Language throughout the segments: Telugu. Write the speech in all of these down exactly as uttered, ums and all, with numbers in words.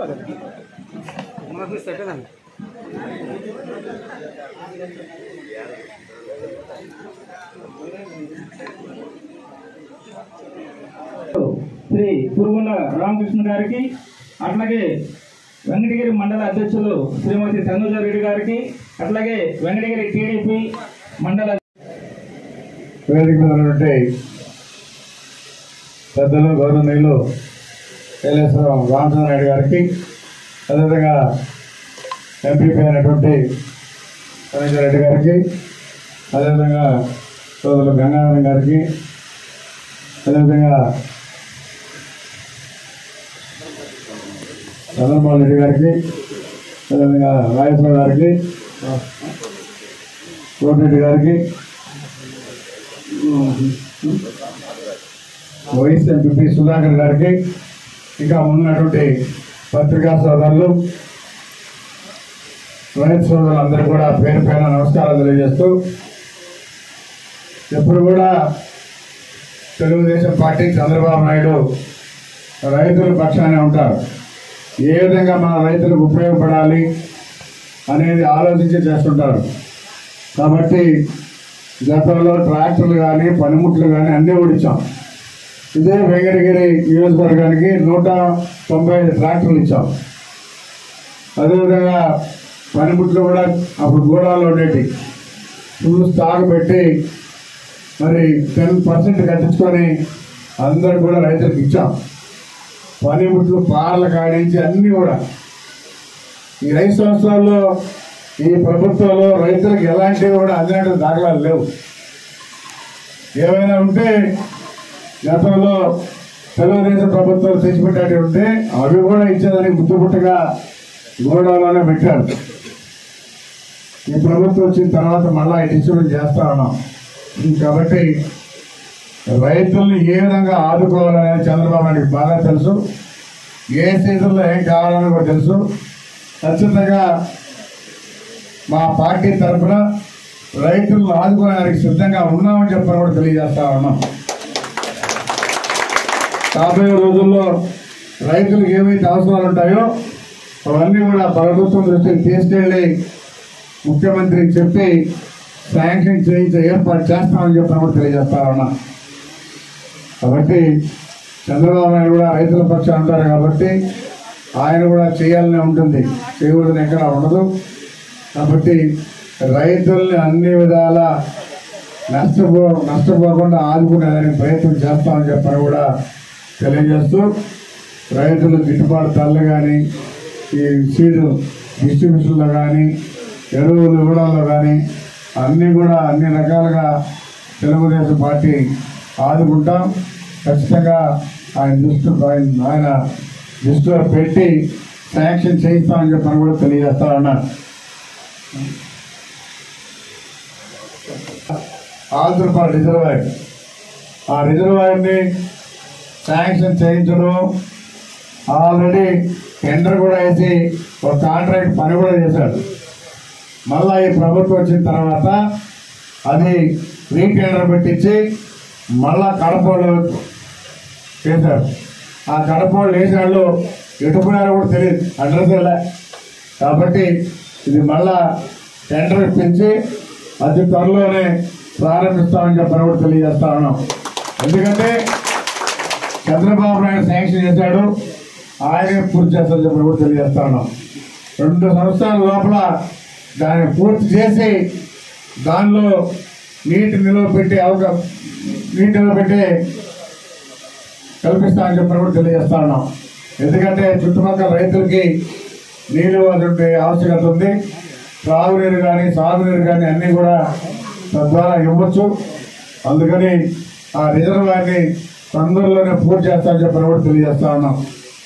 శ్రీ పురుగుల రామకృష్ణ గారికి, అట్లాగే వెంకటగిరి మండల అధ్యక్షులు శ్రీమతి తనుజారెడ్డి గారికి, అట్లాగే వెంకటగిరి టీడీపీ మండల వేదిక మీద ఉన్నటువంటి పెద్దలు గౌరవనీయులు కైలాసరావు రామచంద్రనాయుడు గారికి, అదేవిధంగా ఎంపీపీ అయినటువంటి తనుజారెడ్డి గారికి, అదేవిధంగా సోదరులు గంగాధరం గారికి, అదేవిధంగా చంద్రబాబు రెడ్డి గారికి, అదేవిధంగా రాజేశ్వర గారికి, కోటిరెడ్డి గారికి, వైఎస్ ఎంపీ సుధాకర్ గారికి, ఇంకా ఉన్నటువంటి పత్రికా సోదరులు, రైతు సోదరులు అందరూ కూడా పేరు పైన నమస్కారాలు తెలియజేస్తూ, ఎప్పుడు కూడా తెలుగుదేశం పార్టీ చంద్రబాబు నాయుడు రైతుల పక్షానే ఉంటారు. ఏ విధంగా మన రైతులకు ఉపయోగపడాలి అనేది ఆలోచించి చేస్తుంటారు. కాబట్టి గతంలో ట్రాక్టర్లు కానీ పనిముట్లు కానీ అన్నీ ఓడించాం. ఇదే వెంకటగిరి నియోజకవర్గానికి నూట తొంభై ఐదు ట్రాక్టర్లు ఇచ్చాం. అదేవిధంగా పనిముట్లు కూడా అప్పుడు గోడాల్లో ఉండేవి, ఫుల్ స్టాక్ పెట్టి మరి టెన్ పర్సెంట్ కట్టించుకొని అందరు కూడా రైతులకు ఇచ్చాం. పనిముట్లు పార్ల కాడించి అన్నీ కూడా ఈ ఐదు సంవత్సరాల్లో ఈ ప్రభుత్వంలో రైతులకు ఎలాంటివి కూడా అందినట్టు దాఖలాలు లేవు. ఏమైనా ఉంటే గతంలో తెలుగుదేశం ప్రభుత్వం తెచ్చిపెట్టేవి ఉంటే అవి కూడా ఇచ్చేదానికి బుద్ధిపుట్టుగా గోడౌన్లోనే పెట్టారు. ఈ ప్రభుత్వం వచ్చిన తర్వాత మళ్ళా డిస్ట్రిబ్యూట్ చేస్తా ఉన్నాం. కాబట్టి రైతుల్ని ఏ విధంగా ఆదుకోవాలనేది చంద్రబాబు నాయుడికి బాగా తెలుసు. ఏ సీజన్లో ఏం కావాలని కూడా తెలుసు. ఖచ్చితంగా మా పార్టీ తరఫున రైతులను ఆదుకోవడానికి సిద్ధంగా ఉన్నామని చెప్పని కూడా తెలియజేస్తా ఉన్నాం. రాబోయే రోజుల్లో రైతులకు ఏమైతే అవసరాలు ఉంటాయో అవన్నీ కూడా ప్రభుత్వం దృష్టికి తీసుకెళ్లి ముఖ్యమంత్రికి చెప్పి శాంక్షన్ చేయించే ఏర్పాటు చేస్తామని చెప్పని కూడా తెలియజేస్తా ఉన్నా. కాబట్టి చంద్రబాబు నాయుడు కూడా రైతుల పక్షాన ఉంటారు కాబట్టి ఆయన కూడా చేయాలనే ఉంటుంది, చేయకూడదని ఎక్కడ ఉండదు. కాబట్టి రైతుల్ని అన్ని విధాల నష్టపో నష్టపోకుండా ఆదుకునేదానికి ప్రయత్నం చేస్తామని చెప్పని కూడా తెలియజేస్తూ, రైతులు గిట్టుబాటు ధరలు కానీ, ఈ సీడు డిస్ట్రిబ్యూషన్లో కానీ, ఎరువులు ఇవ్వడంలో కానీ అన్నీ కూడా అన్ని రకాలుగా తెలుగుదేశం పార్టీ ఆదుకుంటాం. ఖచ్చితంగా ఆయన దృష్టి ఆయన దృష్టిలో పెట్టి శాంక్షన్ చేయిస్తామని చెప్పని కూడా తెలియజేస్తా ఉన్నారు. ఆంధ్రప్రదేశ్ రిజర్వాయర్ ఆ రిజర్వాయర్ని శాంక్షన్ చేయించడం, ఆల్రెడీ టెండర్ కూడా వేసి ఒక కాంట్రాక్ట్ పని కూడా చేశాడు. మళ్ళా ఈ ప్రభుత్వం వచ్చిన తర్వాత అది రీటెండర్ పెట్టించి మళ్ళా కడపలో చేశారు. ఆ కడపలో వేసాళ్ళు ఎటుకున్నారో కూడా తెలియదు, అడ్రస్ లే. కాబట్టి ఇది మళ్ళా టెండర్ ఇప్పించి అతి త్వరలోనే ప్రారంభిస్తామని చెప్పని కూడా తెలియజేస్తా ఉన్నాం. ఎందుకంటే చంద్రబాబు నాయుడు శాంక్షన్ చేశాడు, ఆయనే పూర్తి చేస్తారని చెప్పని కూడా తెలియజేస్తా ఉన్నాం. రెండు సంవత్సరాల లోపల దాన్ని పూర్తి చేసి దానిలో నీటి నిల్వ పెట్టి అవకాశం నీటి నిల్వ పెట్టి కల్పిస్తామని చెప్పని కూడా తెలియజేస్తా ఉన్నాం. ఎందుకంటే చుట్టుపక్కల రైతులకి నీళ్ళు అటువంటి ఆవశ్యకత ఉంది. త్రాగునీరు కానీ సాగునీరు కానీ అన్నీ కూడా తద్వారా ఇవ్వచ్చు. అందుకని ఆ రిజర్వాయర్ని తొందరలోనే పూర్తి చేస్తామని చెప్పని కూడా తెలియజేస్తా ఉన్నాం.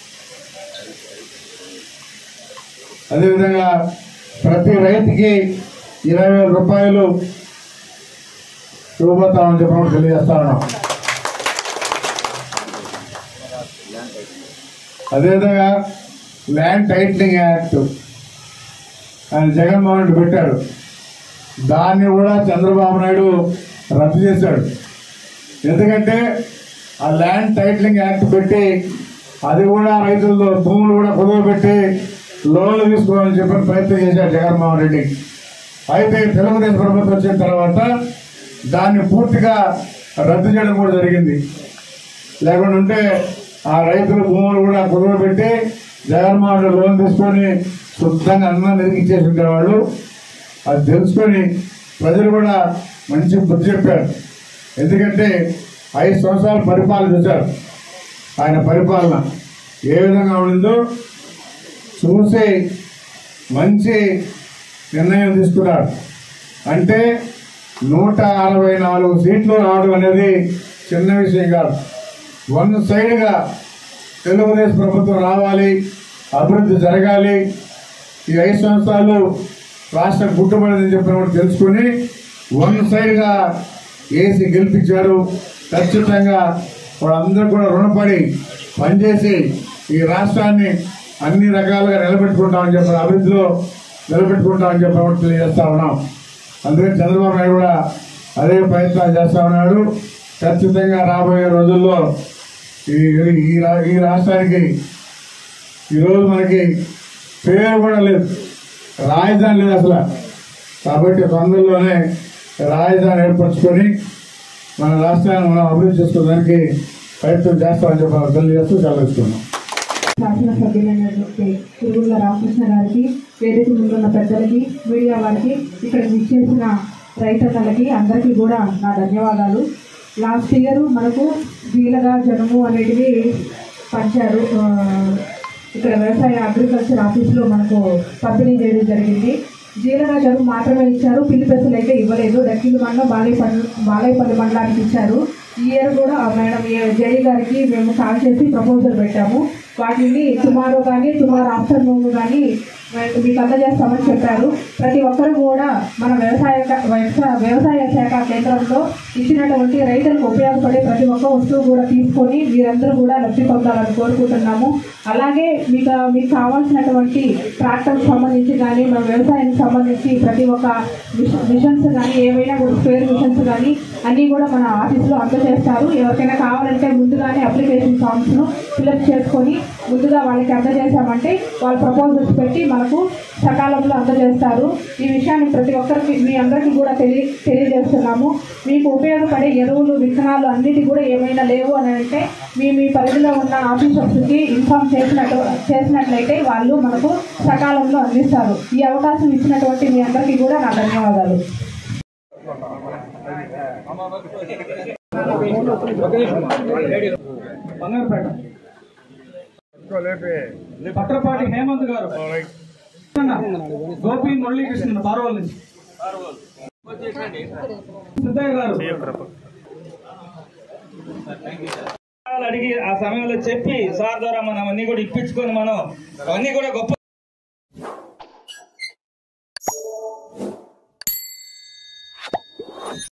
అదేవిధంగా ప్రతి రైతుకి ఇరవై వేల రూపాయలు ఇవ్వబోతామని చెప్పి కూడా తెలియజేస్తా ఉన్నాం. అదేవిధంగా ల్యాండ్ టైటిలింగ్ యాక్ట్ ఆయన జగన్మోహన్ రెడ్డి పెట్టాడు, దాన్ని కూడా చంద్రబాబు నాయుడు రద్దు చేశాడు. ఎందుకంటే ఆ ల్యాండ్ టైటిలింగ్ యాక్ట్ పెట్టి అది కూడా రైతులతో భూములు కూడా కుదువ పెట్టి లోన్లు తీసుకోవాలని చెప్పి ప్రయత్నం చేశారు జగన్మోహన్ రెడ్డి. అయితే తెలుగుదేశం ప్రభుత్వం వచ్చిన తర్వాత దాన్ని పూర్తిగా రద్దు చేయడం కూడా జరిగింది. లేకుండా ఉంటే ఆ రైతుల భూములు కూడా కుదువ పెట్టి జగన్మోహన్ రెడ్డి లోన్ తీసుకొని శుద్ధంగా అన్నం నిరికిచ్చేసి ఉండేవాళ్ళు. అది తెలుసుకొని ప్రజలు కూడా మంచి బుద్ధి చెప్పారు. ఎందుకంటే ఐదు సంవత్సరాలు పరిపాలన చూశారు. ఆయన పరిపాలన ఏ విధంగా ఉండిందో చూసి మంచి నిర్ణయం తీసుకున్నారు. అంటే నూట అరవై నాలుగు సీట్లు రావడం అనేది చిన్న విషయం కాదు. వన్ సైడ్గా తెలుగుదేశం ప్రభుత్వం రావాలి, అభివృద్ధి జరగాలి, ఈ ఐదు సంవత్సరాలు రాష్ట్రం గుట్టుబడిందని చెప్పిన తెలుసుకుని వన్ సైడ్గా వేసి గెలిపించారు. ఖచ్చితంగా వాళ్ళందరూ కూడా రుణపడి పనిచేసి ఈ రాష్ట్రాన్ని అన్ని రకాలుగా నిలబెట్టుకుంటామని చెప్పి అభివృద్ధిలో నిలబెట్టుకుంటామని చెప్పి తెలియజేస్తా ఉన్నాం. అందుకని చంద్రబాబు నాయుడు కూడా అదే ప్రయత్నాలు చేస్తా ఉన్నాడు. ఖచ్చితంగా రాబోయే రోజుల్లో ఈ ఈ రాష్ట్రానికి ఈరోజు మనకి పేరు కూడా లేదు, రాజధాని లేదు అసలు. కాబట్టి తొందరలోనే రాజధాని ఏర్పరచుకొని మన రాష్ట్రాన్ని మనం అభివృద్ధి చేసుకోవడానికి ప్రయత్నం చేస్తామని చెప్పి తెలియజేస్తూ సెలవిస్తున్నాం. శాసనసభ్యులైనటువంటి తిరుగుల రామకృష్ణ గారికి, వేదిక ముందున్న పెద్దలకి, మీడియా వారికి, ఇక్కడ విచ్చేసిన రైతన్నలకి అందరికీ కూడా నా ధన్యవాదాలు. లాస్ట్ ఇయర్ మనకు జీలగా జనుము అనేటివి పంచారు. ఇక్కడ వ్యవసాయ అగ్రికల్చర్ ఆఫీస్లో మనకు పంపిణీ చేయడం జరిగింది. జీలగా జనుము మాత్రమే ఇచ్చారు, పిల్లి పెసలు అయితే ఇవ్వలేదు. డక్కిలి మండలం బాలేపల్లి బాలేపల్లి మండలానికి ఇచ్చారు. ఈ ఇయర్ కూడా మేడం జై గారికి మేము కాల్ చేసి ప్రపోజల్ పెట్టాము. వాటిని టుమారో కానీ టుమారో ఆఫ్టర్నూన్ కానీ మీకు అందజేస్తామని చెప్పారు. ప్రతి ఒక్కరు కూడా మన వ్యవసాయ వ్యవసాయ శాఖ కేంద్రంలో ఇచ్చినటువంటి రైతులకు ఉపయోగపడే ప్రతి ఒక్క వస్తువు కూడా తీసుకొని మీరందరూ కూడా లబ్ధి పొందాలని కోరుకుంటున్నాము. అలాగే మీకు మీకు కావాల్సినటువంటి ట్రాక్టర్కి సంబంధించి కానీ మన వ్యవసాయానికి సంబంధించి ప్రతి ఒక్క మిషన్స్ కానీ ఏవైనా కూడా స్పేర్ మిషన్స్ కానీ అన్నీ కూడా మన ఆఫీస్లో అందజేస్తారు. ఎవరికైనా కావాలంటే ముందుగానే అప్లికేషన్ ఫామ్స్ను ఫిల్అప్ చేసుకొని ముందుగా వాళ్ళకి అందజేశామంటే వాళ్ళు ప్రపోజల్స్ పెట్టి మనకు సకాలంలో అందజేస్తారు. ఈ విషయాన్ని ప్రతి ఒక్కరికి మీ అందరికీ కూడా తెలియ తెలియజేస్తున్నాము. మీకు ఉపయోగపడే ఎరువులు, విత్తనాలు అన్నిటి కూడా ఏమైనా లేవు అని అంటే మీ మీ పరిధిలో ఉన్న ఆఫీసర్స్కి ఇన్ఫార్మ్ చేసినట్టు చేసినట్లయితే వాళ్ళు మనకు సకాలంలో అందిస్తారు. ఈ అవకాశం ఇచ్చినటువంటి మీ అందరికీ కూడా నా ధన్యవాదాలు. పట్రపాటి హేమంత్ గారు, గోపి మురళీకృష్ణ పార్వల్ నుంచి, సిద్ధయ్య గారు అడిగి ఆ సమయంలో చెప్పి సార్ ద్వారా మనం అన్ని కూడా ఇప్పించుకొని మనం అన్ని కూడా గొప్ప